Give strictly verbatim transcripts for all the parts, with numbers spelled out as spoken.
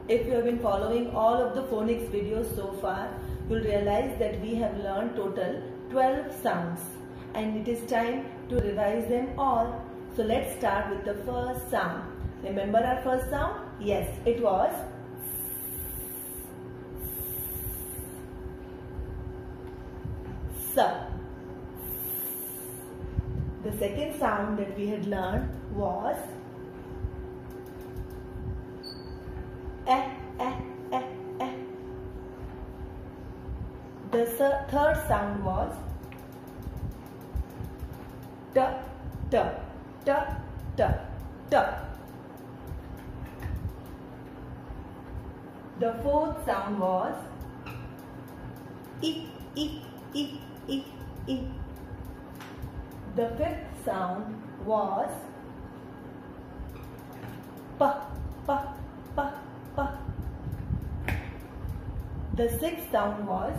if you have been following all of the phonics videos so far, you'll realize that we have learned total twelve sounds and it is time to revise them all. So let's start with the first sound. Remember our first sound? Yes, it was S. The second sound that we had learned was Eh, eh, eh, eh. The third sound was T, T, T, T, T. The fourth sound was I, I, I, I, I. The fifth sound was P, P, P, P. The sixth sound was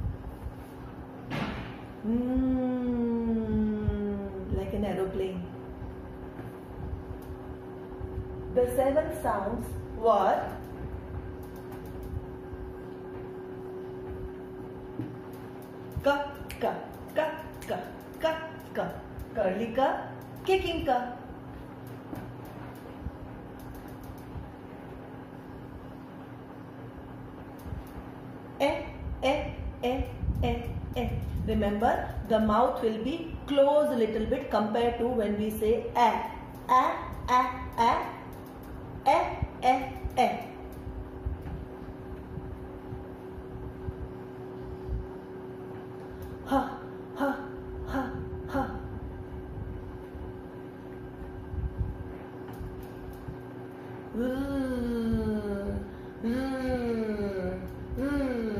mm, like an aeroplane. The seventh sounds were Ka, ka, ka, ka, ka, ka. Curly ka, kicking ka. Eh, eh, eh, eh, eh. Remember, the mouth will be closed a little bit compared to when we say eh, eh, eh, eh, eh, eh, eh. Ha, ha, ha, ha. Mm, mm, mm.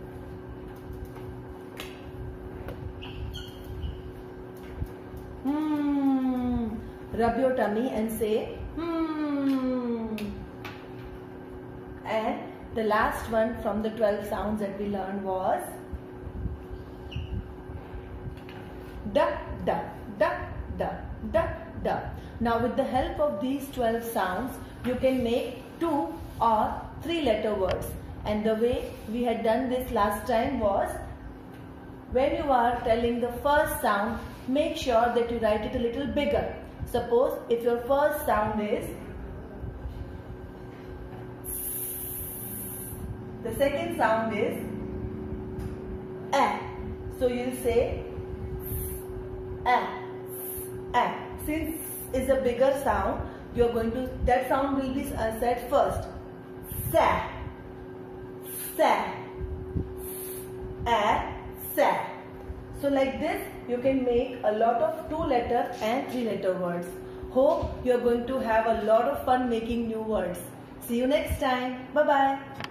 Hmm. Rub your tummy and say hmm. And the last one from the twelve sounds that we learned was da, da, da, da, da, da. Now with the help of these twelve sounds, you can make two or three letter words. And the way we had done this last time was, when you are telling the first sound, make sure that you write it a little bigger. Suppose if your first sound is, the second sound is A. So you'll say A, A. Since is a bigger sound, you're going to, that sound will be said first. Sa, sa, A, sa. So like this, you can make a lot of two letter and three letter words. Hope you're going to have a lot of fun making new words. See you next time. Bye bye.